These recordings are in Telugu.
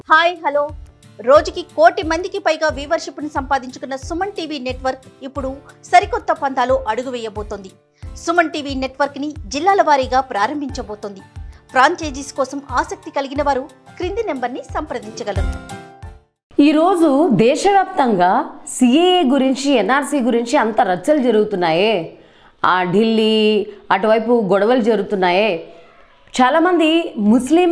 హాయ్ హలో రోజుకి కోటి మందికి పైగా వ్యూవర్షిప్ ని సంపాదించుకున్న సుమన్ టీవీ నెట్వర్క్ ఇప్పుడు సరికొత్త పంతాలో అడుగు వేయబోతోంది. సుమన్ టీవీ నెట్వర్క్ ని జిల్లాల వారీగా ప్రారంభించబోతోంది. ఫ్రాంచైజీస్ కోసం ఆసక్తి కలిగిన వారు క్రింది నెంబర్ని సంప్రదించగలరు. ఈరోజు దేశవ్యాప్తంగా సిఏఏ గురించి ఎన్ఆర్సీ గురించి అంత రచ్చలు జరుగుతున్నాయే, ఆ ఢిల్లీ అటువైపు గొడవలు జరుగుతున్నాయే. చాలామంది ముస్లిం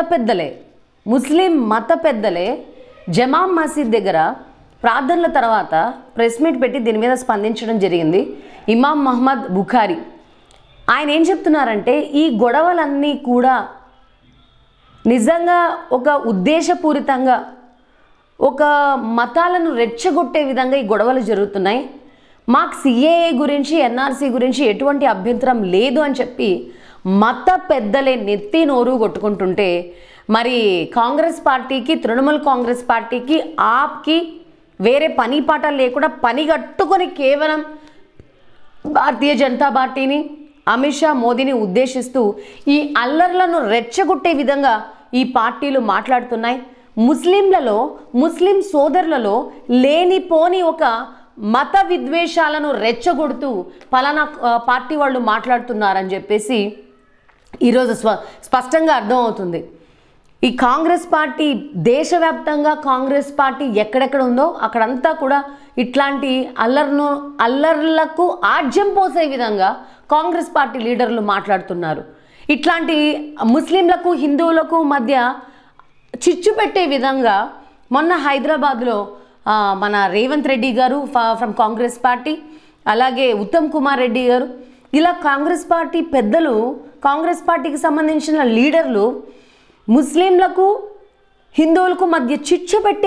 మత పెద్దలే జమాం మసీద్ దగ్గర ప్రార్థనల తర్వాత ప్రెస్ మీట్ పెట్టి దీని మీద స్పందించడం జరిగింది. ఇమాం మహమ్మద్ బుఖారీ ఆయన ఏం చెప్తున్నారంటే, ఈ గొడవలన్నీ కూడా నిజంగా ఒక ఉద్దేశపూరితంగా ఒక మతాలను రెచ్చగొట్టే విధంగా ఈ గొడవలు జరుగుతున్నాయి. మాకు సిఏఏ గురించి ఎన్ఆర్సీ గురించి ఎటువంటి అభ్యంతరం లేదు అని చెప్పి మత పెద్దలే నెత్తి నోరు కొట్టుకుంటుంటే, మరి కాంగ్రెస్ పార్టీకి, తృణమూల్ కాంగ్రెస్ పార్టీకి, ఆప్కి వేరే పని పాట లేకుండా పనిగట్టుకొని కేవలం భారతీయ జనతా పార్టీని, అమిత్ షా, మోదీని ఉద్దేశిస్తూ ఈ అల్లర్లను రెచ్చగొట్టే విధంగా ఈ పార్టీలు మాట్లాడుతున్నాయి. ముస్లిం సోదరులలో లేనిపోని ఒక మత విద్వేషాలను రెచ్చగొడుతూ పలానా పార్టీ వాళ్ళు మాట్లాడుతున్నారని చెప్పేసి ఈరోజు స్పష్టంగా అర్థమవుతుంది. ఈ కాంగ్రెస్ పార్టీ దేశవ్యాప్తంగా కాంగ్రెస్ పార్టీ ఎక్కడెక్కడ ఉందో అక్కడంతా కూడా ఇట్లాంటి అల్లర్లకు ఆజ్యం పోసే విధంగా కాంగ్రెస్ పార్టీ లీడర్లు మాట్లాడుతున్నారు. ఇట్లాంటి ముస్లింలకు హిందువులకు మధ్య చిచ్చు పెట్టే విధంగా మొన్న హైదరాబాద్లో మన రేవంత్ రెడ్డి గారు ఫ్రమ్ కాంగ్రెస్ పార్టీ, అలాగే ఉత్తమ్ కుమార్ రెడ్డి గారు, ఇలా కాంగ్రెస్ పార్టీ పెద్దలు, కాంగ్రెస్ పార్టీకి సంబంధించిన లీడర్లు ముస్లింలకు హిందువులకు మధ్య చిచ్చు పెట్టే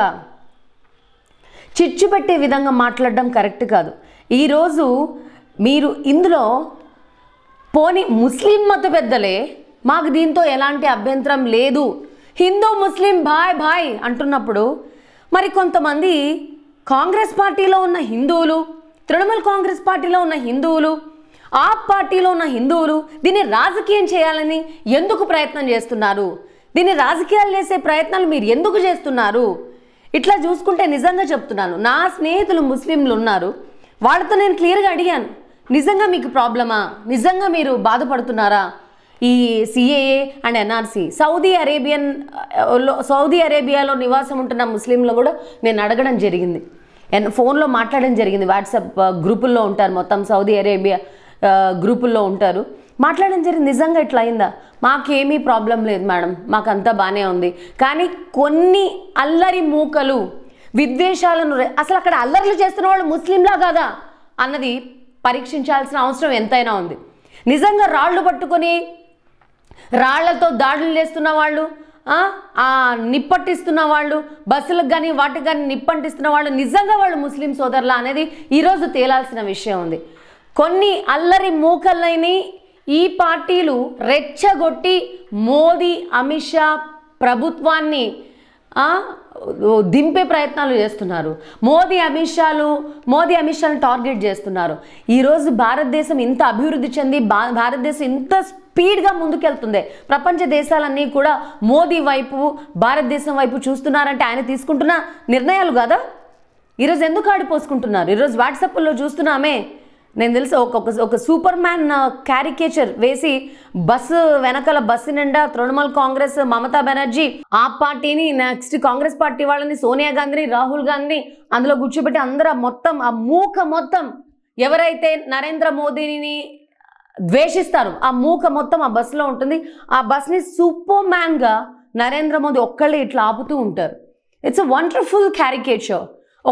విధంగా మాట్లాడడం కరెక్ట్ కాదు. ఈరోజు మీరు ఇందులో పోని ముస్లిం మత పెద్దలే మాకు దీంతో ఎలాంటి అభ్యంతరం లేదు, హిందూ ముస్లిం భాయ్ అంటున్నప్పుడు, మరి కొంతమంది కాంగ్రెస్ పార్టీలో ఉన్న హిందువులు, తృణమూల్ కాంగ్రెస్ పార్టీలో ఉన్న హిందువులు, ఆప్ పార్టీలో ఉన్న హిందువులు దీన్ని రాజకీయం చేయాలని ఎందుకు ప్రయత్నం చేస్తున్నారు? దీన్ని రాజకీయాలు చేసే ప్రయత్నాలు మీరు ఎందుకు చేస్తున్నారు? ఇట్లా చూసుకుంటే నిజంగా చెప్తున్నాను, నా స్నేహితులు ముస్లింలు ఉన్నారు, వాళ్ళతో నేను క్లియర్గా అడిగాను, నిజంగా మీకు ప్రాబ్లమా? నిజంగా మీరు బాధపడుతున్నారా? ఈ సిఏఏ అండ్ ఎన్ఆర్సీ సౌదీ అరేబియాలో నివాసం ఉంటున్న ముస్లింలు కూడా నేను అడగడం జరిగింది, ఫోన్లో మాట్లాడడం జరిగింది. వాట్సాప్ గ్రూపుల్లో ఉంటారు, మొత్తం సౌదీ అరేబియా గ్రూపుల్లో ఉంటారు, మాట్లాడడం జరిగింది. నిజంగా ఇట్లా అయిందా? మాకేమీ ప్రాబ్లం లేదు మేడం, మాకంతా బాగానే ఉంది. కానీ కొన్ని అల్లరి మూకలు విద్వేషాలను, అసలు అక్కడ అల్లర్లు చేస్తున్న వాళ్ళు ముస్లింలా కాదా అన్నది పరీక్షించాల్సిన అవసరం ఎంతైనా ఉంది. నిజంగా రాళ్ళు పట్టుకొని రాళ్లతో దాడులు చేస్తున్న వాళ్ళు, నిప్పట్టిస్తున్న వాళ్ళు, బస్సులకు కానీ వాటికి కానీ నిప్పంటిస్తున్న వాళ్ళు నిజంగా వాళ్ళు ముస్లిం సోదరులా అనేది ఈరోజు తేలాల్సిన విషయం ఉంది. కొన్ని అల్లరి మూకల్ని ఈ పార్టీలు రెచ్చగొట్టి మోదీ, అమిత్ షా ప్రభుత్వాన్ని దింపే ప్రయత్నాలు చేస్తున్నారు. మోదీ అమిత్ షాను టార్గెట్ చేస్తున్నారు. ఈరోజు భారతదేశం ఇంత అభివృద్ధి చెంది, భారతదేశం ఇంత స్పీడ్గా ముందుకెళ్తుంది, ప్రపంచ దేశాలన్నీ కూడా మోదీ వైపు, భారతదేశం వైపు చూస్తున్నారంటే ఆయన తీసుకుంటున్న నిర్ణయాలు కదా. ఈరోజు ఎందుకు ఆడిపోసుకుంటున్నారు? ఈరోజు వాట్సాప్లో చూస్తున్నామే, నేను తెలుసు ఒక సూపర్ మ్యాన్ క్యారికేచర్ వేసి వెనకాల బస్సు నిండా తృణమూల్ కాంగ్రెస్, మమతా బెనర్జీ, ఆ పార్టీని, నెక్స్ట్ కాంగ్రెస్ పార్టీ వాళ్ళని, సోనియా గాంధీని, రాహుల్ గాంధీని అందులో కూర్చోబెట్టి అందరూ మొత్తం ఆ మూక మొత్తం ఎవరైతే నరేంద్ర మోదీని ద్వేషిస్తారు ఆ మూక మొత్తం ఆ బస్సులో ఉంటుంది. ఆ బస్ని సూపర్ మ్యాన్గా నరేంద్ర మోదీ ఒక్కళ్ళే ఇట్లా ఆపుతూ ఉంటారు. It's a wonderful caricature.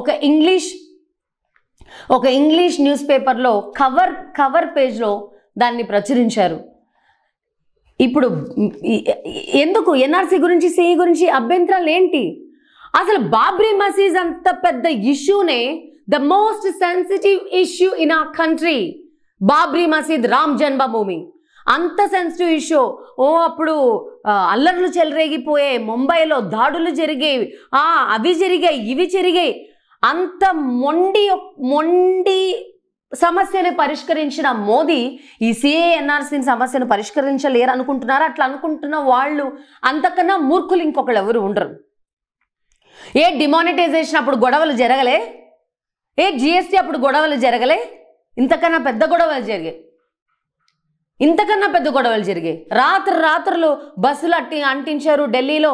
ఒక ఇంగ్లీష్ న్యూస్ పేపర్లో కవర్ పేజ్లో దాన్ని ప్రచురించారు. ఇప్పుడు ఎందుకు ఎన్ఆర్సీ గురించి, సిఈ గురించి అభ్యంతరాలు ఏంటి? అసలు బాబ్రీ మసీద్ అంత పెద్ద ఇష్యూనే, the most sensitive issue in our country, Babri Masjid, Ram జన్మభూమి, అంత సెన్సిటివ్ ఇష్యూ. అప్పుడు అల్లర్లు చెలరేగిపోయాయి, ముంబైలో దాడులు జరిగేవి, అవి జరిగాయి, ఇవి జరిగాయి. అంత మొండి సమస్యను పరిష్కరించిన మోదీ ఈ సిఏ ఎన్ఆర్సీ సమస్యను పరిష్కరించలేరు అనుకుంటున్నారు. అట్లా అనుకుంటున్న వాళ్ళు అంతకన్నా మూర్ఖులు ఇంకొకళ్ళు ఎవరు ఉండరు. ఏ డిమానిటైజేషన్ అప్పుడు గొడవలు జరగలే, ఏ జిఎస్టీ అప్పుడు గొడవలు జరగలే, ఇంతకన్నా పెద్ద గొడవలు జరిగాయి, ఇంతకన్నా పెద్ద గొడవలు జరిగాయి. రాత్రులు బస్సులు అంటించారు ఢిల్లీలో,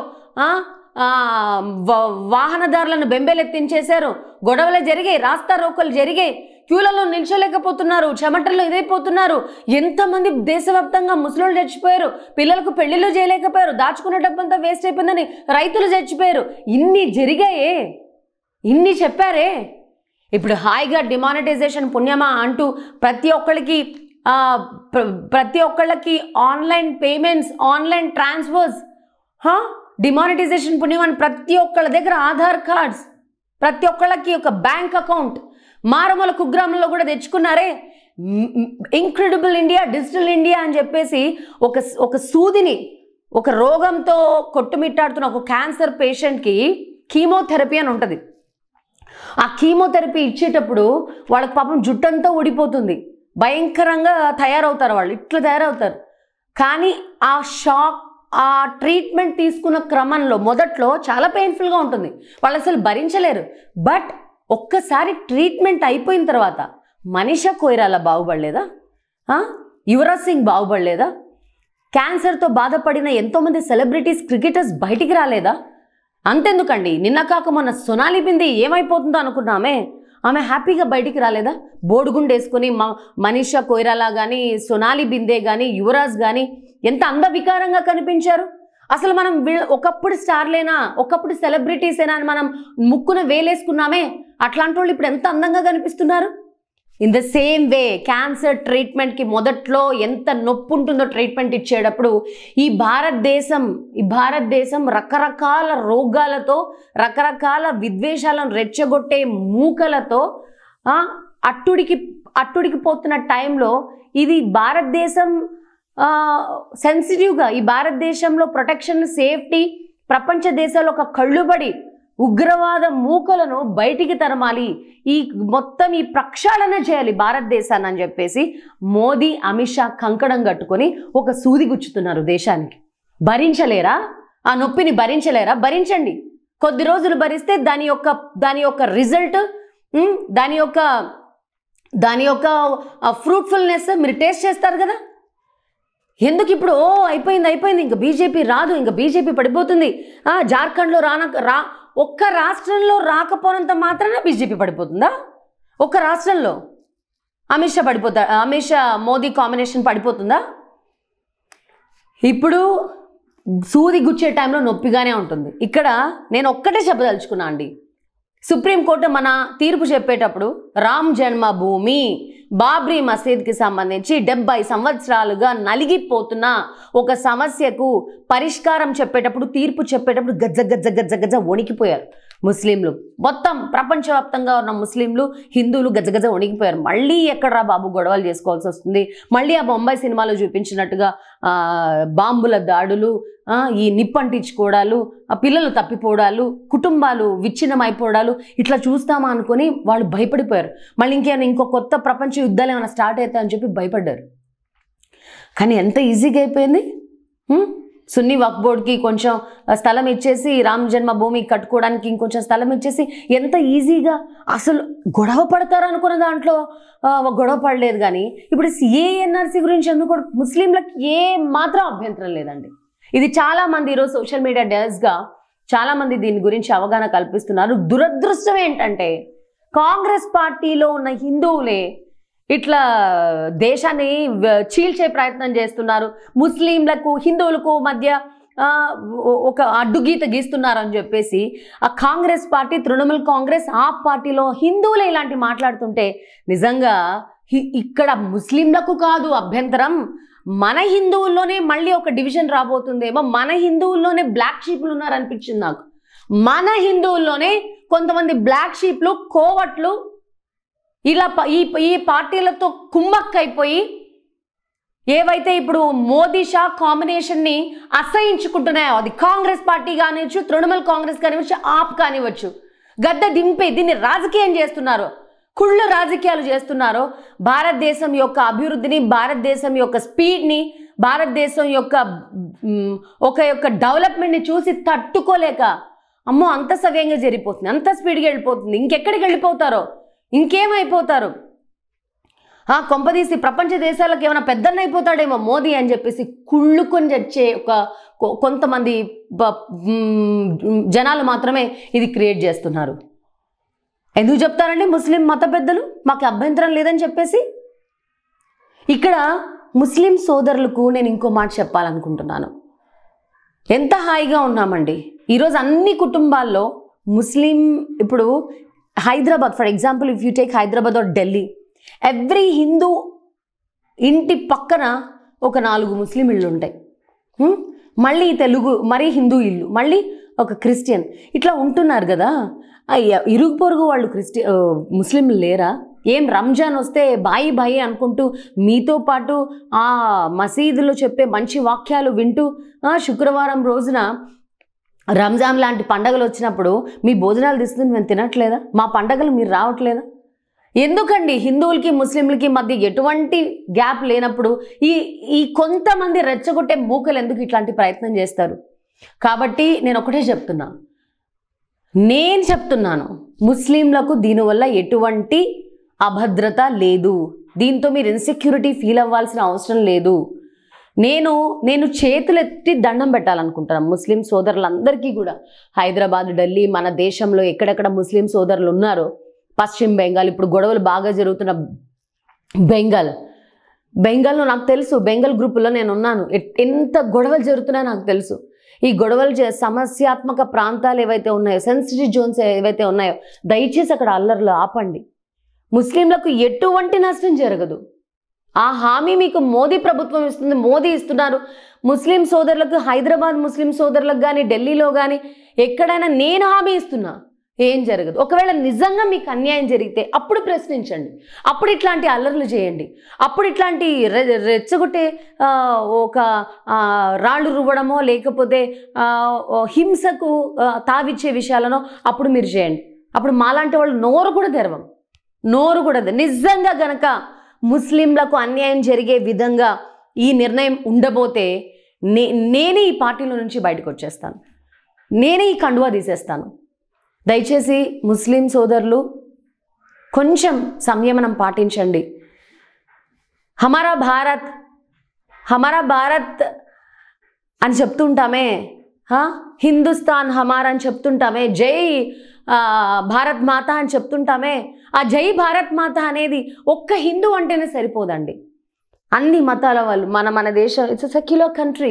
వాహనదారులను బెంబేలెత్తించేశారు, గొడవలు జరిగాయి, రాస్తా రోకలు జరిగాయి, క్యూలలో నిల్చోలేకపోతున్నారు, చెమటల్లో ఇదైపోతున్నారు. ఎంతమంది దేశవ్యాప్తంగా ముసలోళ్ళు చచ్చిపోయారు, పిల్లలకు పెళ్లిళ్ళు చేయలేకపోయారు, దాచుకున్న డబ్బంతా వేస్ట్ అయిపోయిందని రైతులు చచ్చిపోయారు. ఇన్ని జరిగాయే, ఇన్ని చెప్పారే. ఇప్పుడు హాయిగా డిమానిటైజేషన్ పుణ్యమా అంటూ ప్రతి ఒక్కళ్ళకి online payments, online transfers, demonetisation పుణ్యమా అని ప్రతి ఒక్కళ్ళ దగ్గర ఆధార్ కార్డ్స్, ప్రతి ఒక్కళ్ళకి ఒక బ్యాంక్ అకౌంట్ మారుమూల కుగ్రామంలో కూడా తెచ్చుకున్నారే. ఇంక్రెడిబుల్ ఇండియా, డిజిటల్ ఇండియా అని చెప్పేసి ఒక సూదిని, ఒక రోగంతో కొట్టుమిట్టాడుతున్న ఒక క్యాన్సర్ పేషెంట్కి కీమోథెరపీ అని ఉంటుంది. ఆ కీమోథెరపీ ఇచ్చేటప్పుడు వాళ్ళకి పాపం జుట్టంతా ఊడిపోతుంది, భయంకరంగా తయారవుతారు, వాళ్ళు ఇట్లా తయారవుతారు. కానీ ఆ ట్రీట్మెంట్ తీసుకున్న క్రమంలో మొదట్లో చాలా పెయిన్ఫుల్గా ఉంటుంది, వాళ్ళు అసలు భరించలేరు. బట్ ఒక్కసారి ట్రీట్మెంట్ అయిపోయిన తర్వాత మనీషా కొయిరాలా బాగుపడలేదా, యువరాజ్ సింగ్ బాగుపడలేదా, క్యాన్సర్తో బాధపడిన ఎంతోమంది సెలబ్రిటీస్, క్రికెటర్స్ బయటికి రాలేదా? అంతెందుకండి, నిన్న కాక మొన్న సోనాలి బిందే ఏమైపోతుందో అనుకున్నామే, ఆమె హ్యాపీగా బయటికి రాలేదా? బోడిగుండు వేసుకొని మనీషా కొయిరాలా కానీ, సోనాలి బిందే కానీ, యువరాజ్ కానీ ఎంత అందవికారంగా కనిపించారు. అసలు మనం ఒకప్పుడు స్టార్లేనా, ఒకప్పుడు సెలబ్రిటీసేనా అని మనం ముక్కున వేలేసుకున్నామే, అట్లాంటి వాళ్ళు ఇప్పుడు ఎంత అందంగా కనిపిస్తున్నారు. In the same way cancer ట్రీట్మెంట్కి మొదట్లో ఎంత నొప్పి ఉంటుందో ట్రీట్మెంట్ ఇచ్చేటప్పుడు, ఈ భారతదేశం రకరకాల రోగాలతో, రకరకాల విద్వేషాలను రెచ్చగొట్టే మూకలతో అట్టుడికి పోతున్న టైంలో ఇది భారతదేశం సెన్సిటివ్గా, ఈ భారతదేశంలో ప్రొటెక్షన్, సేఫ్టీ ప్రపంచ దేశాల్లో ఒక కళ్ళుబడి ఉగ్రవాద మూకలను బయటికి తరమాలి, మొత్తం ఈ ప్రక్షాళన చేయాలి భారతదేశాన్ని అని చెప్పేసి మోదీ, అమిత్ షా కంకణం కట్టుకొని ఒక సూది గుచ్చుతున్నారు దేశానికి. భరించలేరా? ఆ నొప్పిని భరించలేరా? భరించండి. కొద్ది రోజులు భరిస్తే దాని యొక్క రిజల్ట్, దాని యొక్క ఫ్రూట్ఫుల్నెస్ మీరు టేస్ట్ చేస్తారు కదా. ఎందుకు ఇప్పుడు అయిపోయింది, ఇంకా బీజేపీ రాదు, ఇంకా బీజేపీ పడిపోతుంది, జార్ఖండ్లో ఒక్క రాష్ట్రంలో రాకపోనంత మాత్రాన బీజేపీ పడిపోతుందా? ఒక్క రాష్ట్రంలో అమిత్ షా మోదీ కాంబినేషన్ పడిపోతుందా? ఇప్పుడు సూది గుచ్చే టైంలో నొప్పిగానే ఉంటుంది. ఇక్కడ నేను ఒక్కటే చెప్పదలుచుకున్నా అండి, సుప్రీంకోర్టు మన తీర్పు చెప్పేటప్పుడు రామ్ జన్మభూమి, బాబ్రీ మసీద్కి సంబంధించి 70 సంవత్సరాలుగా నలిగిపోతున్న ఒక సమస్యకు పరిష్కారం చెప్పేటప్పుడు, తీర్పు చెప్పేటప్పుడు గజ్జ వణికిపోయారు ముస్లింలు. మొత్తం ప్రపంచవ్యాప్తంగా ఉన్న ముస్లింలు, హిందువులు గజగజ వణికిపోయారు. మళ్ళీ ఎక్కడరా బాబు గొడవలు చేసుకోవాల్సి వస్తుంది, మళ్ళీ ఆ బొంబాయి సినిమాలో చూపించినట్టుగా బాంబుల దాడులు, ఈ నిప్పంటించుకోవడాలు, ఆ పిల్లలు తప్పిపోవడాలు, కుటుంబాలు విచ్ఛిన్నం అయిపోవడాలు ఇట్లా చూస్తామా అనుకొని వాళ్ళు భయపడిపోయారు. మళ్ళీ ఇంకో కొత్త ప్రపంచ యుద్ధాలు ఏమైనా స్టార్ట్ అవుతాయని చెప్పి భయపడ్డారు. కానీ ఎంత ఈజీగా అయిపోయింది. సున్నీ వక్ఫ్ బోర్డ్కి కొంచెం స్థలం ఇచ్చేసి, రామ్ జన్మభూమి కట్టుకోవడానికి ఇంకొంచెం స్థలం ఇచ్చేసి ఎంత ఈజీగా అసలు గొడవ పడతారు అనుకున్న దాంట్లో గొడవ పడలేదు. కానీ ఇప్పుడు ఎన్ఆర్సీ గురించి ఎందుకు ముస్లింలకు ఏ మాత్రం అభ్యంతరం లేదండి. ఇది చాలామంది ఈరోజు సోషల్ మీడియా డేస్గా చాలామంది దీని గురించి అవగాహన కల్పిస్తున్నారు. దురదృష్టం ఏంటంటే కాంగ్రెస్ పార్టీలో ఉన్న హిందువులే ఇట్లా దేశాన్ని చీల్చే ప్రయత్నం చేస్తున్నారు, ముస్లింలకు హిందువులకు మధ్య ఒక అడ్డుగీత గీస్తున్నారని చెప్పేసి ఆ కాంగ్రెస్ పార్టీ, తృణమూల్ కాంగ్రెస్, ఆ పార్టీలో హిందువులే ఇలాంటి మాట్లాడుతుంటే నిజంగా ఇక్కడ ముస్లింలకు కాదు అభ్యంతరం, మన హిందువుల్లోనే మళ్ళీ ఒక డివిజన్ రాబోతుందేమో, మన హిందువుల్లోనే బ్లాక్ షీప్లు ఉన్నారనిపించింది నాకు. మన హిందువుల్లోనే కొంతమంది బ్లాక్ షీప్లు, కోవట్లు ఇలా ఈ పార్టీలతో కుమ్మక్కైపోయి ఏవైతే ఇప్పుడు మోదీ షా కాంబినేషన్ని అసహించుకుంటున్నాయో, అది కాంగ్రెస్ పార్టీ కానివచ్చు, తృణమూల్ కాంగ్రెస్ కానివచ్చు, ఆప్ కానివచ్చు, గద్దె దింపే దీన్ని రాజకీయం చేస్తున్నారు. కుళ్ళ రాజకీయాలు చేస్తున్నారో, భారతదేశం యొక్క అభివృద్ధిని, భారతదేశం యొక్క స్పీడ్ని, భారతదేశం యొక్క డెవలప్మెంట్ని చూసి తట్టుకోలేక అమ్మో అంత సవ్యంగా జరిగిపోతుంది, అంత స్పీడ్గా వెళ్ళిపోతుంది, ఇంకెక్కడికి వెళ్ళిపోతారో, ఇంకేమైపోతారు, కొంపదీసి ప్రపంచ దేశాలకు ఏమైనా పెద్దన్న అయిపోతాడేమో మోదీ అని చెప్పేసి కుళ్ళుకొని చచ్చే కొంతమంది జనాలు మాత్రమే ఇది క్రియేట్ చేస్తున్నారు. ఎందుకు చెప్తారండి ముస్లిం మత పెద్దలు మాకు అభ్యంతరం లేదని చెప్పేసి? ఇక్కడ ముస్లిం సోదరులకు నేను ఇంకో మాట చెప్పాలనుకుంటున్నాను. ఎంత హాయిగా ఉన్నామండి ఈరోజు అన్ని కుటుంబాల్లో ముస్లిం. ఇప్పుడు Hyderabad for example, if you take Hyderabad or Delhi, every Hindu ఇంటి పక్కన ఒక 4 ముస్లిం ఇళ్ళు ఉంటాయి, మళ్ళీ తెలుగు, మరీ హిందూ ఇల్లు, మళ్ళీ ఒక క్రిస్టియన్, ఇట్లా ఉంటున్నారు కదా. ఇరుగు పొరుగు వాళ్ళు ముస్లింలు లేరా? ఏం రంజాన్ వస్తే బాయి బాయి అనుకుంటూ మీతో పాటు ఆ మసీదులో చెప్పే మంచి వాక్యాలు వింటూ శుక్రవారం రోజున రంజాన్ లాంటి పండగలు వచ్చినప్పుడు మీ భోజనాలు తీసుకుని మేము తినట్లేదా? మా పండగలు మీరు రావట్లేదా? ఎందుకండి హిందువులకి ముస్లింలకి మధ్య ఎటువంటి గ్యాప్ లేనప్పుడు ఈ కొంతమంది రెచ్చగొట్టే మూకలు ఎందుకు ఇట్లాంటి ప్రయత్నం చేస్తారు? కాబట్టి నేను ఒకటే చెప్తున్నాను, ముస్లింలకు దీనివల్ల ఎటువంటి అభద్రత లేదు. దీంతో మీరు ఇన్సెక్యూరిటీ ఫీల్ అవ్వాల్సిన అవసరం లేదు. నేను చేతులెత్తి దండం పెట్టాలనుకుంటున్నాను ముస్లిం సోదరులందరికీ కూడా. హైదరాబాద్, ఢిల్లీ, మన దేశంలో ఎక్కడెక్కడ ముస్లిం సోదరులు ఉన్నారో, పశ్చిమ బెంగాల్, ఇప్పుడు గొడవలు బాగా జరుగుతున్న బెంగాల్లో నాకు తెలుసు, బెంగాల్ గ్రూపులో నేను ఉన్నాను. ఎంత గొడవలు జరుగుతున్నాయో నాకు తెలుసు. ఈ గొడవలు సమస్యాత్మక ప్రాంతాలు ఏవైతే ఉన్నాయో, సెన్సిటివ్ జోన్స్ ఏవైతే ఉన్నాయో, దయచేసి అక్కడ అల్లర్లు ఆపండి. ముస్లింలకు ఎటువంటి నష్టం జరగదు. ఆ హామీ మీకు మోదీ ప్రభుత్వం ఇస్తుంది, మోదీ ఇస్తున్నారు. ముస్లిం సోదరులకు, హైదరాబాద్ ముస్లిం సోదరులకు కానీ, ఢిల్లీలో కానీ ఎక్కడైనా నేను హామీ ఇస్తున్నా, ఏం జరగదు. ఒకవేళ నిజంగా మీకు అన్యాయం జరిగితే అప్పుడు ప్రశ్నించండి, అప్పుడు ఇట్లాంటి అల్లర్లు చేయండి, అప్పుడు ఇట్లాంటి రెచ్చగొట్టే ఒక రాళ్ళు రువ్వడమో లేకపోతే హింసకు తావిచ్చే విషయాలనో అప్పుడు మీరు చేయండి. అప్పుడు మాలాంటి వాళ్ళు నోరు కూడా నిజంగా గనక ముస్లింలకు అన్యాయం జరిగే విధంగా ఈ నిర్ణయం ఉండబోతే నేనే ఈ పార్టీలో నుంచి బయటకు వచ్చేస్తాను, నేనే ఈ కండువా తీసేస్తాను. దయచేసి ముస్లిం సోదరులు కొంచెం సంయమనం పాటించండి. హమారా భారత్ అని చెప్తుంటామే, హిందుస్థాన్ హమారా అని చెప్తుంటామే, జై భారత్ మాత అని చెప్తుంటామే. ఆ జై భారత్ మాత అనేది ఒక్క హిందూ అంటేనే సరిపోదండి. అన్ని మతాల వాళ్ళు మన దేశం ఇట్స్ సెక్యులర్ కంట్రీ.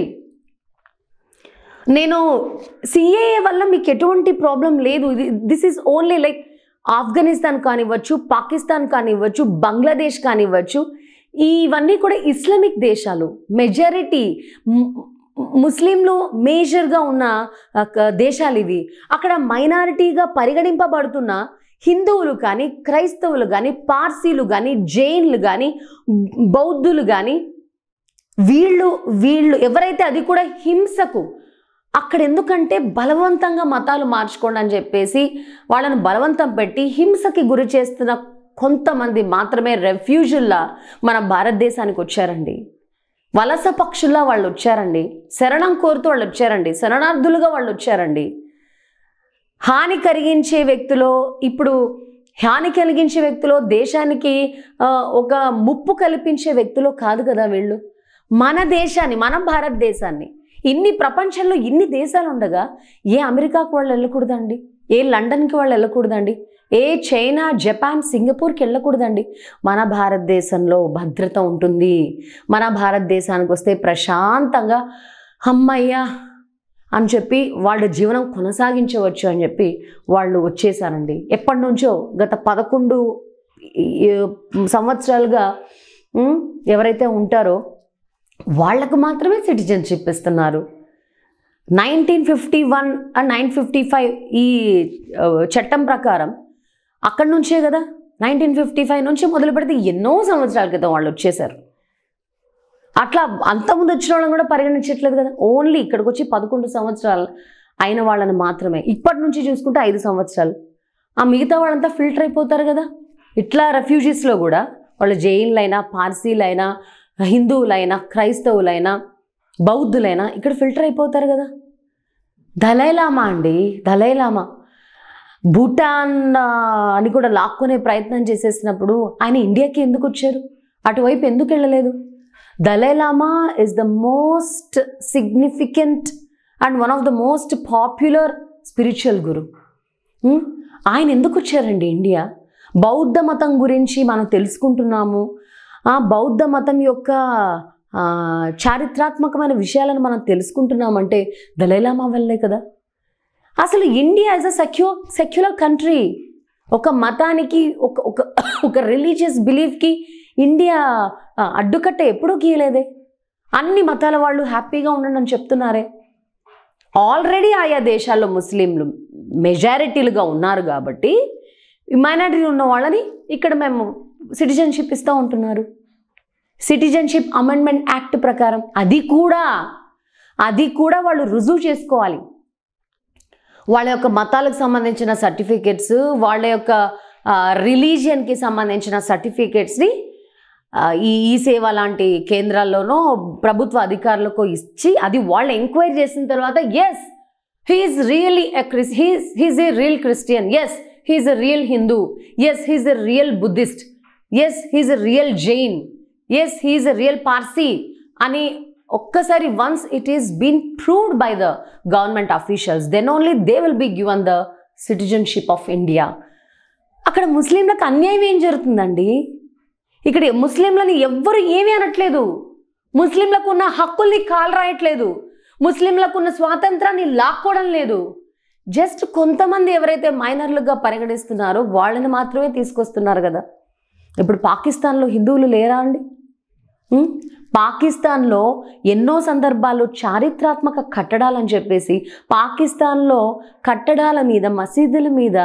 నేను సిఏఏ వల్ల మీకు ఎటువంటి ప్రాబ్లం లేదు. This is only like Afghanistan కానివ్వచ్చు, పాకిస్తాన్ కానివ్వచ్చు, బంగ్లాదేశ్ కానివ్వచ్చు, ఇవన్నీ కూడా ఇస్లామిక్ దేశాలు. మెజారిటీ ముస్లింలు మేజర్గా ఉన్న దేశాలు ఇవి. అక్కడ మైనారిటీగా పరిగణింపబడుతున్న హిందువులు కానీ, క్రైస్తవులు కానీ, పార్సీలు కానీ, జైన్లు కానీ, బౌద్ధులు కానీ, వీళ్ళు ఎవరైతే, అది కూడా హింసకు అక్కడ ఎందుకంటే బలవంతంగా మతాలు మార్చుకోండి అని చెప్పేసి వాళ్ళను బలవంతం పెట్టి హింసకి గురి చేస్తున్న కొంతమంది మాత్రమే రెఫ్యూజుల్లా మన భారతదేశానికి వచ్చారండి. వలస పక్షుల్లా వాళ్ళు వచ్చారండి, శరణం కోరుతూ వాళ్ళు వచ్చారండి, శరణార్థులుగా వాళ్ళు వచ్చారండి. హాని కలిగించే వ్యక్తులు దేశానికి ఒక ముప్పు కల్పించే వ్యక్తులు కాదు కదా వీళ్ళు. మన దేశాన్ని, మన భారతదేశాన్ని, ఇన్ని ప్రపంచంలో ఇన్ని దేశాలు ఉండగా ఏ అమెరికాకు వాళ్ళు వెళ్ళకూడదండి, ఏ లండన్కి వాళ్ళు వెళ్ళకూడదండి, ఏ చైనా, జపాన్, సింగపూర్కి వెళ్ళకూడదండి. మన భారతదేశంలో భద్రత ఉంటుంది. మన భారతదేశానికి వస్తే ప్రశాంతంగా అమ్మయ్య అని చెప్పి వాళ్ళ జీవనం కొనసాగించవచ్చు అని చెప్పి వాళ్ళు వచ్చేసారండి. ఎప్పటి నుంచో గత 11 సంవత్సరాలుగా ఎవరైతే ఉంటారో వాళ్లకు మాత్రమే సిటిజన్షిప్ ఇస్తున్నారు. 1951 అండ్ 1955 ఈ చట్టం ప్రకారం అక్కడి నుంచే కదా, 1955 నుంచి మొదలు పెడితే ఎన్నో సంవత్సరాల క్రితం వాళ్ళు వచ్చేసారు. అట్లా అంతకుముందు వచ్చిన వాళ్ళని కూడా పరిగణించట్లేదు కదా. ఓన్లీ ఇక్కడికి వచ్చి 11 సంవత్సరాలు అయిన వాళ్ళని మాత్రమే. ఇప్పటి నుంచి చూసుకుంటే 5 సంవత్సరాలు. ఆ మిగతా వాళ్ళంతా ఫిల్టర్ అయిపోతారు కదా. ఇట్లా రెఫ్యూజీస్లో కూడా వాళ్ళు జైన్లైనా, పార్సీలైనా, హిందువులైనా, క్రైస్తవులైనా, బౌద్ధులైనా ఇక్కడ ఫిల్టర్ అయిపోతారు కదా. దలైలామా అండి, దలైలామా భూటాన్ అని కూడా లాక్కునే ప్రయత్నం చేసేసినప్పుడు ఆయన ఇండియాకి ఎందుకు వచ్చారు, అటువైపు ఎందుకు వెళ్ళలేదు? Dalai Lama is the most significant and one of the most popular spiritual guru. ఆయన ఎందుకు వచ్చారండి ఇండియా? బౌద్ధ మతం గురించి మనం తెలుసుకుంటున్నాము. ఆ బౌద్ధ మతం యొక్క చారిత్రాత్మకమైన విషయాలను మనం తెలుసుకుంటున్నామంటే దలైలామా వల్లే కదా. అసలు India is a secular country. ఒక మతానికి ఒక రిలీజియస్ బిలీఫ్కి ఇండియా అడ్డుకట్ట ఎప్పుడూ గీయలేదే. అన్ని మతాల వాళ్ళు హ్యాపీగా ఉండండి అని చెప్తున్నారే. ఆల్రెడీ ఆయా దేశాల్లో ముస్లింలు మెజారిటీలుగా ఉన్నారు కాబట్టి మైనారిటీ ఉన్న వాళ్ళని ఇక్కడ మేము సిటిజన్షిప్ ఇస్తూ ఉంటున్నారు. సిటిజన్షిప్ అమెండ్మెంట్ యాక్ట్ ప్రకారం అది కూడా వాళ్ళు రుజువు చేసుకోవాలి. వాళ్ళ యొక్క మతాలకు సంబంధించిన సర్టిఫికేట్స్, వాళ్ళ యొక్క రిలీజియన్కి సంబంధించిన సర్టిఫికేట్స్ని ఈ సేవ లాంటి కేంద్రాల్లోనో ప్రభుత్వ అధికారులకు ఇచ్చి అది వాళ్ళు ఎంక్వైరీ చేసిన తర్వాత yes he's really he's a real Christian, yes he's a real Hindu, yes he's a real Buddhist, yes he's a real Jain, yes he's a real Parsi అని ఒక్కసారి once it is been proved by the government officials then only they will be given the citizenship of India. అక్కడ ముస్లింలకు అన్యాయం ఏం జరుగుతుందండి? ఇక్కడ ముస్లింలని ఎవ్వరు ఏమీ అనట్లేదు. ముస్లింలకు ఉన్న హక్కుల్ని కాలు రాయట్లేదు. ముస్లింలకు ఉన్న స్వాతంత్రాన్ని లాక్కోవడం లేదు. జస్ట్ కొంతమంది ఎవరైతే మైనర్లుగా పరిగణిస్తున్నారో వాళ్ళని మాత్రమే తీసుకొస్తున్నారు కదా. ఇప్పుడు పాకిస్తాన్లో హిందువులు లేరా అండి? పాకిస్తాన్లో ఎన్నో సందర్భాల్లో చారిత్రాత్మక కట్టడాలని చెప్పేసి పాకిస్తాన్లో కట్టడాల మీద, మసీదుల మీద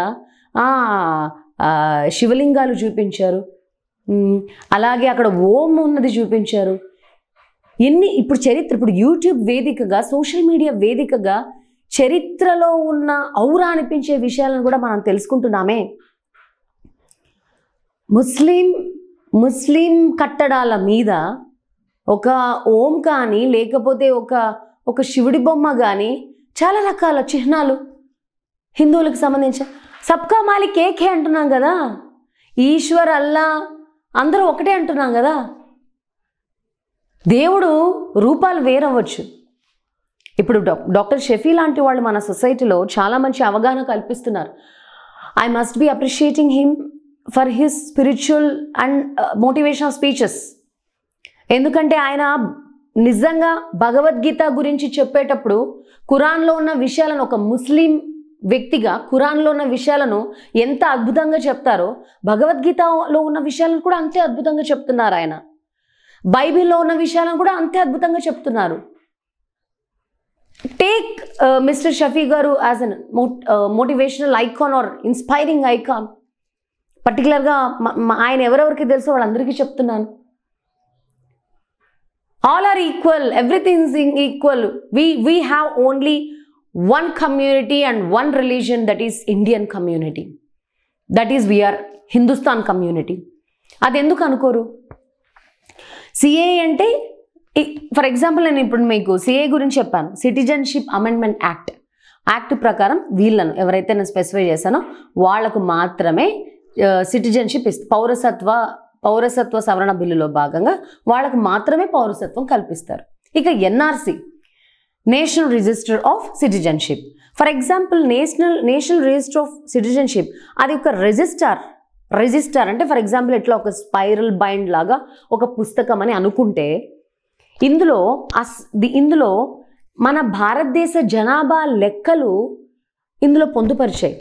శివలింగాలు చూపించారు. అలాగే అక్కడ ఓం ఉన్నది చూపించారు. ఇప్పుడు యూట్యూబ్ వేదికగా, సోషల్ మీడియా వేదికగా చరిత్రలో ఉన్న ఔరా అనిపించే విషయాలను కూడా మనం తెలుసుకుంటున్నామే. ముస్లిం కట్టడాల మీద ఒక ఓం కానీ లేకపోతే ఒక శివుడి బొమ్మ కానీ చాలా రకాల చిహ్నాలు హిందువులకు సంబంధించిన సబ్కా మాలిక్ ఏకే అంటున్నాం కదా. ఈశ్వర్, అల్లా అందరూ ఒకటే అంటున్నాం కదా. దేవుడు రూపాలు వేరవచ్చు. ఇప్పుడు డాక్టర్ షఫీ లాంటి వాళ్ళు మన సొసైటీలో చాలా మంచి అవగాహన కల్పిస్తున్నారు. I must be appreciating him for his spiritual and motivational speeches. ఎందుకంటే ఆయన నిజంగా భగవద్గీత గురించి చెప్పేటప్పుడు ఖురాన్లో ఉన్న విషయాలను, ఒక ముస్లిం వ్యక్తిగా ఖురాన్లో ఉన్న విషయాలను ఎంత అద్భుతంగా చెప్తారో భగవద్గీతలో ఉన్న విషయాలను కూడా అంతే అద్భుతంగా చెప్తున్నారు ఆయన. బైబిల్లో ఉన్న విషయాలను కూడా అంతే అద్భుతంగా చెప్తున్నారు. టేక్ మిస్టర్ షఫీ గారు as an motivational icon or inspiring icon. పర్టికులర్గా ఆయన ఎవరెవరికి తెలుసో వాళ్ళందరికీ చెప్తున్నాను. All are equal, everything is equal. We have only one community and one religion, that is Indian community. That is we are Hindustan community. అది ఎందుకు అనుకోరు? సిఏ అంటే ఫర్ ఎగ్జాంపుల్ నేను ఇప్పుడు మీకు సిఏ గురించి చెప్పాను. సిటిజన్షిప్ అమెండ్మెంట్ యాక్ట్ ప్రకారం వీళ్ళను ఎవరైతే నేను స్పెసిఫై చేశానో వాళ్లకు మాత్రమే సిటిజన్షిప్ పౌరసత్వ సవరణ బిల్లులో భాగంగా వాళ్ళకు మాత్రమే పౌరసత్వం కల్పిస్తారు. ఇక NRC, national register of citizenship. For example national register of citizenship అది ఒక రిజిస్టర్ అంటే ఫర్ ఎగ్జాంపుల్ ఇట్లా ఒక స్పైరల్ బైండ్ లాగా ఒక పుస్తకం అని అనుకుంటే ఇందులో మన భారతదేశ జనాభా లెక్కలు ఇందులో పొందుపరిచాయి.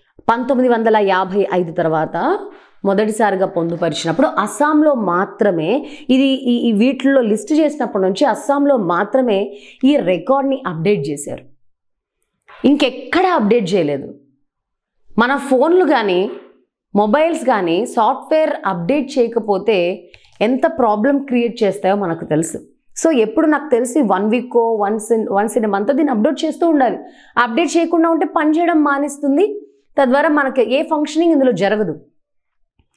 1955 తర్వాత మొదటిసారిగా పొందుపరిచినప్పుడు అస్సాంలో మాత్రమే ఈ వీటిల్లో లిస్ట్ చేసినప్పటి నుంచి అస్సాంలో మాత్రమే ఈ రికార్డ్ని అప్డేట్ చేశారు. ఇంకెక్కడ అప్డేట్ చేయలేదు. మన ఫోన్లు కానీ మొబైల్స్ కానీ సాఫ్ట్వేర్ అప్డేట్ చేయకపోతే ఎంత ప్రాబ్లం క్రియేట్ చేస్తాయో మనకు తెలుసు. సో ఎప్పుడు నాకు తెలిసి 1 వీక్ వన్స్ ఇన్ మంత్ దీన్ని అప్డేట్ చేస్తూ ఉండాలి. అప్డేట్ చేయకుండా ఉంటే పని చేయడం మానేస్తుంది. తద్వారా మనకి ఏ ఫంక్షనింగ్ ఇందులో జరగదు.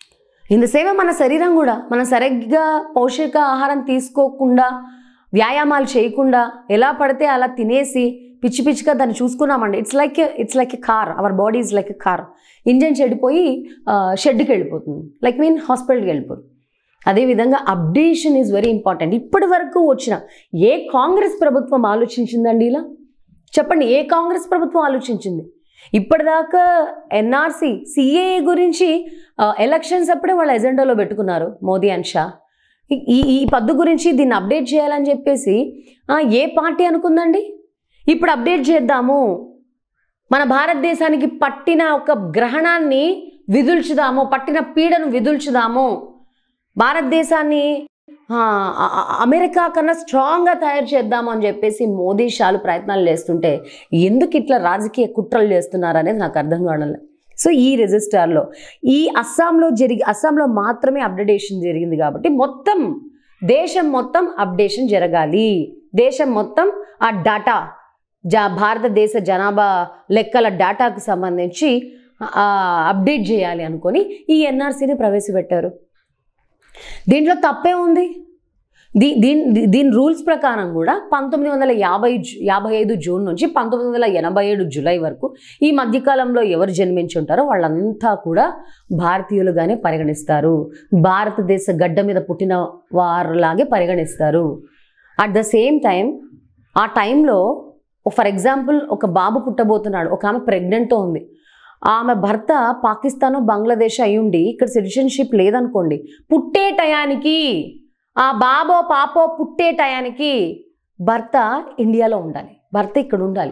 ఇంతసేపు మన శరీరం కూడా మనం సరిగ్గా పౌష్టిక ఆహారం తీసుకోకుండా వ్యాయామాలు చేయకుండా ఎలా పడితే అలా తినేసి పిచ్చి పిచ్చిగా దాన్ని చూసుకున్నామండి. It's like a car. Our body is like a car. Engine చెడిపోయి షెడ్కి వెళ్ళిపోతుంది, హాస్పిటల్కి వెళ్ళిపోతుంది. అదేవిధంగా అప్డేషన్ ఈజ్ వెరీ ఇంపార్టెంట్. ఇప్పటి వరకు వచ్చిన ఏ కాంగ్రెస్ ప్రభుత్వం ఆలోచించిందండి ఇలా? చెప్పండి, ఏ కాంగ్రెస్ ప్రభుత్వం ఆలోచించింది? ఇప్పటిదాకా ఎన్ఆర్సీ సిఏఏ గురించి ఎలక్షన్స్ అప్పుడే వాళ్ళ ఎజెండాలో పెట్టుకున్నారు మోదీ అండ్ షా. ఈ పద్దు గురించి దీన్ని అప్డేట్ చేయాలని చెప్పేసి ఏ పార్టీ అనుకుందండి? ఇప్పుడు అప్డేట్ చేద్దాము, మన భారతదేశానికి పట్టిన ఒక గ్రహణాన్ని విదుల్చుదాము, పట్టిన పీడను విదుల్చుదాము, భారతదేశాన్ని అమెరికా కన్నా స్ట్రాంగ్గా తయారు చేద్దాము అని చెప్పేసి మోదీ షాలు ప్రయత్నాలు చేస్తుంటే ఎందుకు ఇట్లా రాజకీయ కుట్రలు చేస్తున్నారు అనేది నాకు అర్థం కావడం లేదు. సో ఈ రిజిస్టార్లో ఈ అస్సాంలో మాత్రమే అప్డేషన్ జరిగింది కాబట్టి దేశం మొత్తం అప్డేషన్ జరగాలి. దేశం మొత్తం ఆ డాటా భారతదేశ జనాభా లెక్కల డాటాకు సంబంధించి అప్డేట్ చేయాలి అనుకొని ఈ ఎన్ఆర్సీని ప్రవేశపెట్టారు. దీంట్లో తప్పే ఉంది? దీని రూల్స్ ప్రకారం కూడా 1955 జూన్ నుంచి 1987 జూలై వరకు ఈ మధ్యకాలంలో ఎవరు జన్మించి ఉంటారో వాళ్ళంతా కూడా భారతీయులుగానే పరిగణిస్తారు, భారతదేశ గడ్డ మీద పుట్టిన వారిలాగే పరిగణిస్తారు. అట్ ద సేమ్ టైం ఆ టైంలో ఫర్ ఎగ్జాంపుల్ ఒక బాబు పుట్టబోతున్నాడు, ఒక ఆమె ప్రెగ్నెంట్తో ఉంది, ఆమె భర్త పాకిస్తాన్ బంగ్లాదేశ్ అయ్యుండి ఇక్కడ సిటిజన్షిప్ లేదనుకోండి, పుట్టే టయానికి ఆ బాబో పాపో పుట్టే టయానికి భర్త ఇండియాలో ఉండాలి, భర్త ఇక్కడ ఉండాలి.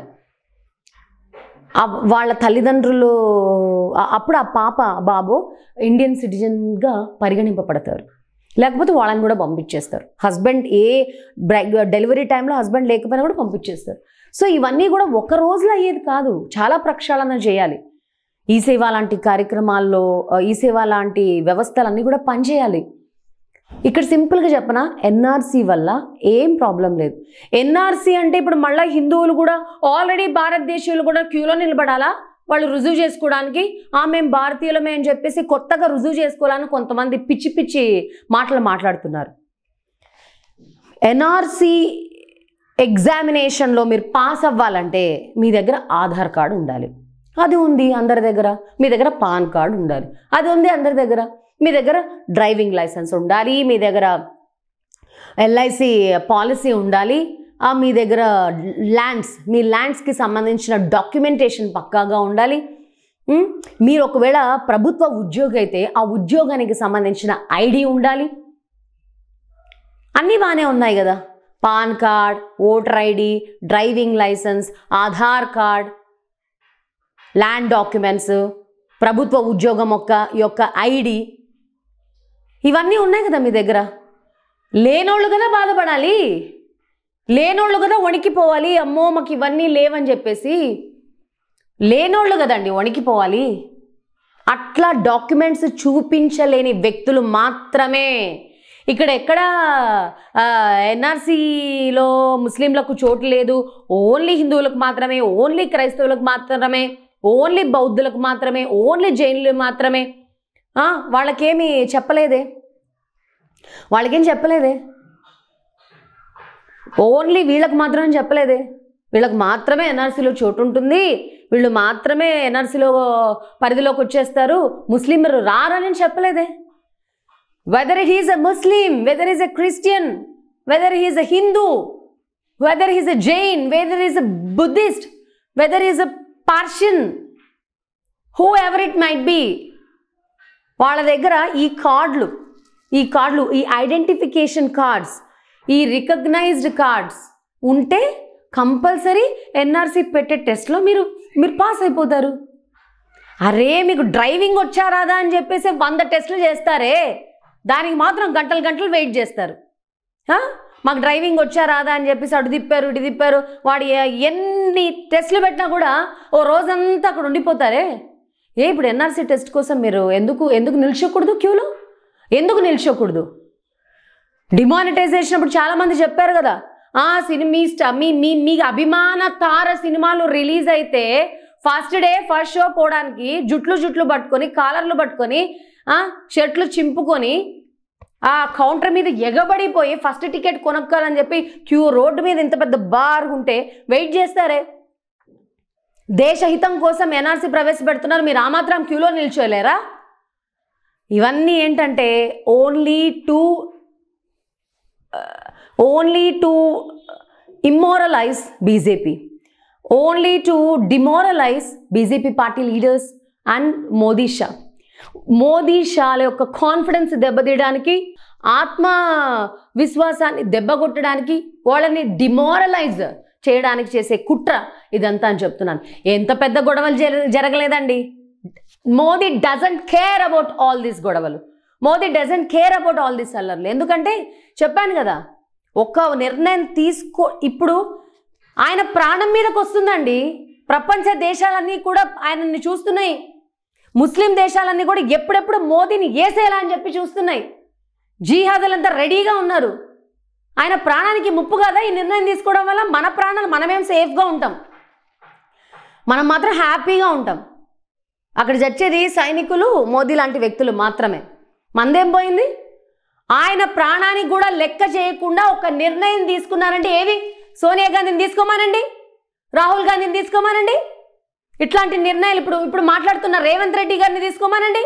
వాళ్ళ తల్లిదండ్రులు అప్పుడు ఆ పాప బాబు ఇండియన్ సిటిజన్గా పరిగణింపబడతారు, లేకపోతే వాళ్ళని కూడా పంపించేస్తారు. హస్బెండ్ డెలివరీ టైంలో హస్బెండ్ లేకపోయినా కూడా పంపించేస్తారు. సో ఇవన్నీ కూడా ఒక రోజులో అయ్యేది కాదు, చాలా ప్రక్షాళన చేయాలి. ఈ సేవ లాంటి కార్యక్రమాల్లో ఈ సేవ లాంటి వ్యవస్థలన్నీ కూడా పనిచేయాలి. ఇక్కడ సింపుల్గా చెప్పనా, ఎన్ఆర్సీ వల్ల ఏం ప్రాబ్లం లేదు. ఎన్ఆర్సీ అంటే ఇప్పుడు మళ్ళీ హిందువులు కూడా ఆల్రెడీ భారతదేశీయులు కూడా క్యూలో నిలబడాలా వాళ్ళు రుజువు చేసుకోవడానికి? మేము భారతీయులమే అని చెప్పేసి కొత్తగా రుజువు చేసుకోవాలని కొంతమంది పిచ్చి పిచ్చి మాటలు మాట్లాడుతున్నారు. ఎన్ఆర్సీ ఎగ్జామినేషన్లో మీరు పాస్ అవ్వాలంటే మీ దగ్గర ఆధార్ కార్డు ఉండాలి, అది ఉంది అందరి దగ్గర. మీ దగ్గర పాన్ కార్డు ఉండాలి, అది ఉంది అందరి దగ్గర. మీ దగ్గర డ్రైవింగ్ లైసెన్స్ ఉండాలి, మీ దగ్గర ఎల్ఐసి పాలసీ ఉండాలి, మీ దగ్గర మీ ల్యాండ్స్కి సంబంధించిన డాక్యుమెంటేషన్ పక్కాగా ఉండాలి. మీరు ఒకవేళ ప్రభుత్వ ఉద్యోగి అయితే ఆ ఉద్యోగానికి సంబంధించిన ఐడి ఉండాలి. అన్నీ బాగానే ఉన్నాయి కదా, PAN card, voter ID, driving licence, Aadhaar card, land documents, ప్రభుత్వ ఉద్యోగం యొక్క ఐడి, ఇవన్నీ ఉన్నాయి కదా మీ దగ్గర. లేనోళ్ళు కదా బాధపడాలి, లేనోళ్ళు కదా వణికిపోవాలి, అమ్మో మాకు ఇవన్నీ లేవని చెప్పేసి. లేనోళ్ళు కదండి వణికిపోవాలి. అట్లా డాక్యుమెంట్స్ చూపించలేని వ్యక్తులు మాత్రమే ఇక్కడ ఎక్కడ ఎన్ఆర్సీలో ముస్లింలకు చోటు లేదు, ఓన్లీ హిందువులకు మాత్రమే, ఓన్లీ క్రైస్తవులకు మాత్రమే, ఓన్లీ బౌద్ధులకు మాత్రమే, ఓన్లీ జైనులకు మాత్రమే. వాళ్ళకేమి చెప్పలేదే, ఓన్లీ వీళ్ళకి మాత్రమే చెప్పలేదే. వీళ్ళకి మాత్రమే ఎన్ఆర్సీలో చోటు ఉంటుంది, వీళ్ళు మాత్రమే ఎన్ఆర్సీలో పరిధిలోకి వచ్చేస్తారు, ముస్లింలు రారని చెప్పలేదే. Whether he is a Muslim, whether he is a Christian, whether he is a Hindu, whether he is a Jain, whether he is a Buddhist, whether he is a Persian, whoever it might be, వాళ్ళ దగ్గర ఈ కార్డులు, ఈ ఐడెంటిఫికేషన్ కార్డ్స్, ఈ రికగ్నైజ్డ్ కార్డ్స్ ఉంటే కంపల్సరీ ఎన్ఆర్సీ పెట్టే టెస్ట్లో మీరు పాస్ అయిపోతారు. అరే మీకు డ్రైవింగ్ వచ్చా రాదా అని చెప్పేసి 100 టెస్టులు చేస్తారే, దానికి మాత్రం గంటలు వెయిట్ చేస్తారు. మాకు డ్రైవింగ్ వచ్చా రాదా అని చెప్పేసి అటు తిప్పారు ఇటు తిప్పారు, వాడు ఎన్ని టెస్టులు పెట్టినా కూడా ఓ రోజంతా అక్కడ ఉండిపోతారే. ఇప్పుడు ఎన్ఆర్సీ టెస్ట్ కోసం మీరు ఎందుకు నిల్చోకూడదు క్యూలో? ఎందుకు నిల్చోకూడదు? డిమానిటైజేషన్ అప్పుడు చాలామంది చెప్పారు కదా, మీ అభిమాన తార సినిమాలు రిలీజ్ అయితే ఫస్ట్ డే ఫస్ట్ షో పోవడానికి జుట్లు పట్టుకొని కాలర్లు పట్టుకొని షర్ట్లు చింపుకొని ఆ కౌంటర్ మీద ఎగబడిపోయి ఫస్ట్ టికెట్ కొనుక్కోవాలని చెప్పి రోడ్డు మీద ఇంత పెద్ద బార్ ఉంటే వెయిట్ చేస్తారే. దేశహితం కోసం ఎన్ఆర్సీ ప్రవేశపెడుతున్నారు, మీరు ఆ మాత్రం క్యూలో నిల్చోలేరా? ఇవన్నీ ఏంటంటే only to immoralise BJP, only to demoralise BJP party leaders and Modi షాల యొక్క కాన్ఫిడెన్స్ దెబ్బతీయడానికి, ఆత్మ విశ్వాసాన్ని దెబ్బకొట్టడానికి, వాళ్ళని డిమోరలైజ్ చేయడానికి చేసే కుట్ర ఇదంతా అని చెప్తున్నాను. ఎంత పెద్ద గొడవలు జరగలేదండి. Modi doesn't care about all these గొడవలు, Modi doesn't care about all these అల్లర్లు. ఎందుకంటే చెప్పాను కదా, ఒక నిర్ణయం ఇప్పుడు ఆయన ప్రాణం మీదకి వస్తుందండి. ప్రపంచ దేశాలన్నీ కూడా ఆయనని చూస్తున్నాయి, ముస్లిం దేశాలన్నీ కూడా ఎప్పుడెప్పుడు మోదీని ఏసేలా అని చెప్పి చూస్తున్నాయి. జిహాదులంతా రెడీగా ఉన్నారు. ఆయన ప్రాణానికి ముప్పు కదా ఈ నిర్ణయం తీసుకోవడం వల్ల. మన ప్రాణాలు మనమేం సేఫ్గా ఉంటాం, మనం మాత్రం హ్యాపీగా ఉంటాం. అక్కడ చచ్చేది సైనికులు, మోదీ లాంటి వ్యక్తులు మాత్రమే. మందేం పోయింది? ఆయన ప్రాణానికి కూడా లెక్క చేయకుండా ఒక నిర్ణయం తీసుకున్నారంటే ఏవి? సోనియా గాంధీని తీసుకోమానండి, రాహుల్ గాంధీని తీసుకోమానండి, ఇట్లాంటి నిర్ణయాలు ఇప్పుడు మాట్లాడుతున్న రేవంత్ రెడ్డి గారిని తీసుకోమానండి,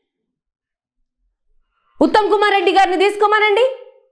ఉత్తమ్ కుమార్ రెడ్డి గారిని తీసుకోమానండి,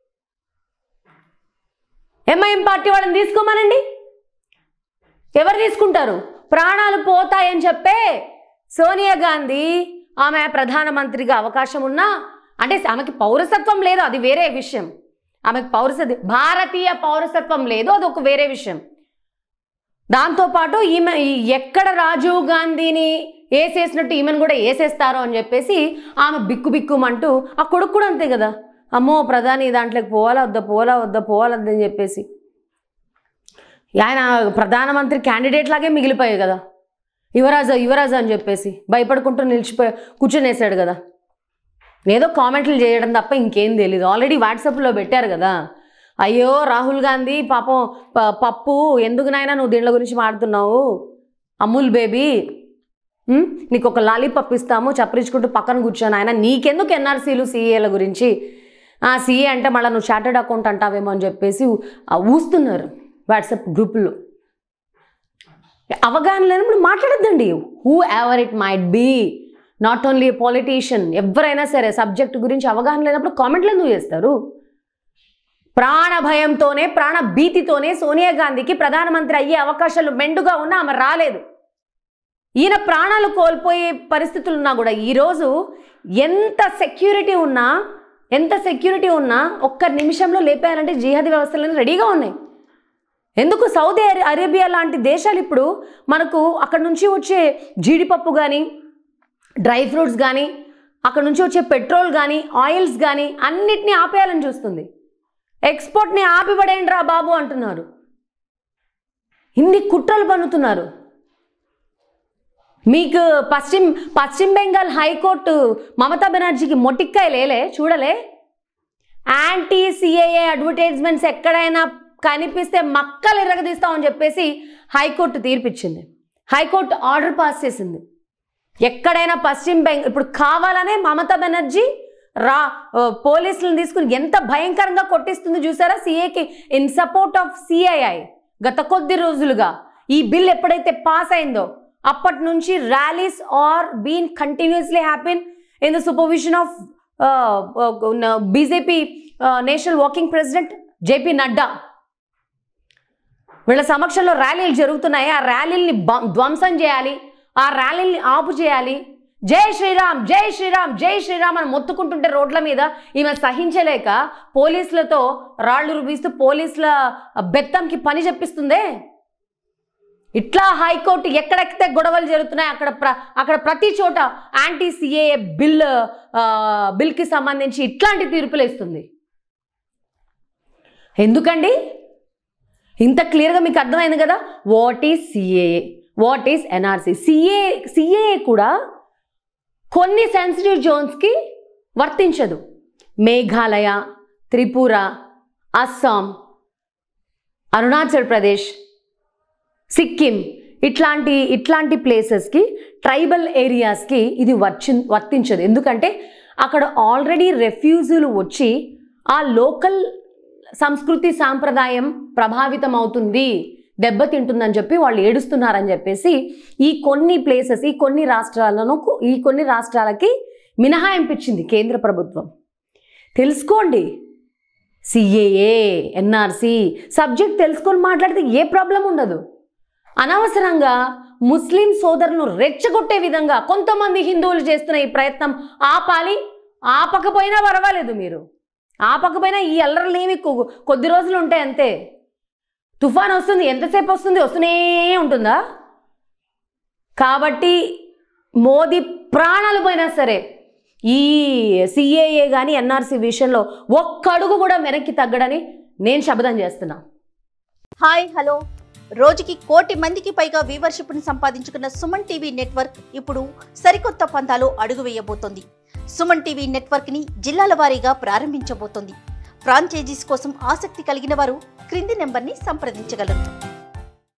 ఎంఐఎం పార్టీ వాళ్ళని తీసుకోమానండి. ఎవరు తీసుకుంటారు? ప్రాణాలు పోతాయని చెప్పే సోనియా గాంధీ ఆమె ప్రధానమంత్రిగా అవకాశం ఉన్నా, అంటే ఆమెకి పౌరసత్వం లేదు, అది వేరే విషయం. ఆమెకు భారతీయ పౌరసత్వం లేదు, అది ఒక వేరే విషయం. దాంతోపాటు ఈమె ఎక్కడ రాజీవ్ గాంధీని వేసేసినట్టు ఈమెను కూడా వేసేస్తారో అని చెప్పేసి ఆమె బిక్కుమంటూ, ఆ కొడుకు కూడా అంతే కదా, అమ్మో ప్రధాని దాంట్లోకి పోవాలొద్దని చెప్పేసి ఆయన ప్రధానమంత్రి క్యాండిడేట్ లాగే మిగిలిపోయాయి కదా. యువరాజు అని చెప్పేసి భయపడుకుంటూ కూర్చొనేసాడు కదా. ఏదో కామెంట్లు చేయడం తప్ప ఇంకేం తెలీదు. ఆల్రెడీ వాట్సాప్లో పెట్టారు కదా, అయ్యో రాహుల్ గాంధీ పాపం పప్పు ఎందుకు నాయనా నువ్వు దీంట్ల గురించి మాట్లాడుతున్నావు, అమూల్ బేబీ నీకు ఒక లాలీపాప్ ఇస్తాము చప్పరించుకుంటూ పక్కన కూర్చొని, ఆయన నీకెందుకు ఎన్ఆర్సీలు సీఏల గురించి, సీఏ అంటే మళ్ళీ నువ్వు చార్టెడ్ అకౌంట్ అంటావేమో అని చెప్పేసి ఊస్తున్నారు వాట్సాప్ గ్రూపుల్లో. అవగాహన లేనప్పుడు మాట్లాడద్దండి. Who ever it might be, not only politician, ఎవరైనా సరే సబ్జెక్ట్ గురించి అవగాహన లేనప్పుడు కామెంట్లు ఎందుకు చేస్తారు? ప్రాణ భయంతోనే, ప్రాణ భీతితోనే సోనియా గాంధీకి ప్రధానమంత్రి అయ్యే అవకాశాలు మెండుగా ఉన్నా ఆమె రాలేదు. ఈయన ప్రాణాలు కోల్పోయే పరిస్థితులు ఉన్నా కూడా ఈరోజు ఎంత సెక్యూరిటీ ఉన్నా ఒక్క నిమిషంలో లేపేయాలంటే జిహాదీ వ్యవస్థలన్నీ రెడీగా ఉన్నాయి. ఎందుకు? సౌదీ అరేబియా లాంటి దేశాలు ఇప్పుడు మనకు అక్కడ నుంచి వచ్చే జీడిపప్పు కానీ, డ్రై ఫ్రూట్స్ కానీ, అక్కడ నుంచి వచ్చే పెట్రోల్ కానీ, ఆయిల్స్ కానీ అన్నిటినీ ఆపేయాలని చూస్తుంది. ఎక్స్పోర్ట్ని ఆపిపడేయండి రా బాబు అంటున్నారు. ఇన్ని కుట్రలు పన్నుతున్నారు. మీకు పశ్చిమ బెంగాల్ హైకోర్టు మమతా బెనర్జీకి మొటిక్కాయ లేలే, చూడలే? యాంటీ సిఏఏ అడ్వర్టైజ్మెంట్స్ ఎక్కడైనా కనిపిస్తే మక్కలు ఎరగదీస్తామని చెప్పేసి హైకోర్టు తీర్పిచ్చింది. హైకోర్టు ఆర్డర్ పాస్ చేసింది. ఎక్కడైనా పశ్చిమ బెంగాల్ ఇప్పుడు కావాలనే మమతా బెనర్జీ పోలీసులను తీసుకుని ఎంత భయంకరంగా కొట్టిస్తుంది చూసారా సిఏకి ఇన్ సపోర్ట్ ఆఫ్ సిఐఐ. గత కొద్ది రోజులుగా ఈ బిల్ ఎప్పుడైతే పాస్ అయిందో అప్పటి నుంచి rallies are been continuously happen in the supervision of BJP national working president JP Nadda. వీళ్ళ సమక్షంలో ర్యాలీలు జరుగుతున్నాయి. ఆ ర్యాలీల్ని ధ్వంసం చేయాలి, ఆ ర్యాలీల్ని ఆపు చేయాలి. జై శ్రీరామ్ జై శ్రీరామ్ జై శ్రీరామ్ అని మొత్తుకుంటుంటే రోడ్ల మీద ఈమె సహించలేక పోలీసులతో రాళ్లు రుబిస్తూ పోలీసుల బెత్తంకి పని చెప్పిస్తుందే. ఇట్లా హైకోర్టు ఎక్కడెక్కితే గొడవలు జరుగుతున్నాయి అక్కడ ప్రతి చోట యాంటీ సిఏఏ బిల్కి సంబంధించి ఇట్లాంటి తీర్పులు ఇస్తుంది. ఎందుకండి? ఇంత క్లియర్గా మీకు అర్థమైంది కదా what is CAA, what is NRC. CAA కూడా కొన్ని సెన్సిటివ్ జోన్స్కి వర్తించదు. మేఘాలయ, త్రిపుర, అస్సాం, అరుణాచల్ ప్రదేశ్, సిక్కిం ఇట్లాంటి ప్లేసెస్కి, ట్రైబల్ ఏరియాస్కి ఇది వర్తించదు. ఎందుకంటే అక్కడ ఆల్రెడీ రెఫ్యూజులు వచ్చి ఆ లోకల్ సంస్కృతి సాంప్రదాయం ప్రభావితం అవుతుంది, దెబ్బతింటుందని చెప్పి వాళ్ళు ఏడుస్తున్నారని చెప్పేసి ఈ కొన్ని రాష్ట్రాలకి మినహాయింపు ఇచ్చింది కేంద్ర ప్రభుత్వం. తెలుసుకోండి. సిఏఏ, ఎన్ఆర్సి సబ్జెక్ట్ తెలుసుకొని మాట్లాడితే ఏ ప్రాబ్లం ఉండదు. అనవసరంగా ముస్లిం సోదరులను రెచ్చగొట్టే విధంగా కొంతమంది హిందువులు చేస్తున్న ఈ ప్రయత్నం ఆపాలి. ఆపకపోయినా పర్వాలేదు, మీరు ఆపకపోయినా ఈ అల్లర్లు ఏమి కొద్ది రోజులు ఉంటాయి అంతే. తుఫాన్ వస్తుంది, ఎంతసేపు వస్తుంది, వస్తూనే ఉంటుందా? కాబట్టి మోదీ ప్రాణాలు పోయినా సరే ఈ సిఏఏ కానీ ఎన్ఆర్సి విషయంలో ఒక్క అడుగు కూడా వెనక్కి తగ్గడని నేను శపథం చేస్తున్నా. Hi, hello. రోజుకి 1 కోటి మందికి పైగా వ్యూవర్షిప్ని సంపాదించుకున్న సుమన్ టీవీ నెట్వర్క్ ఇప్పుడు సరికొత్త పంతాలో అడుగు వేయబోతోంది. సుమన్ టీవీ నెట్వర్క్ని జిల్లాల వారీగా ప్రారంభించబోతోంది. ఫ్రాంచైజీస్ కోసం ఆసక్తి కలిగిన వారు క్రింది నెంబర్ని సంప్రదించగలరు.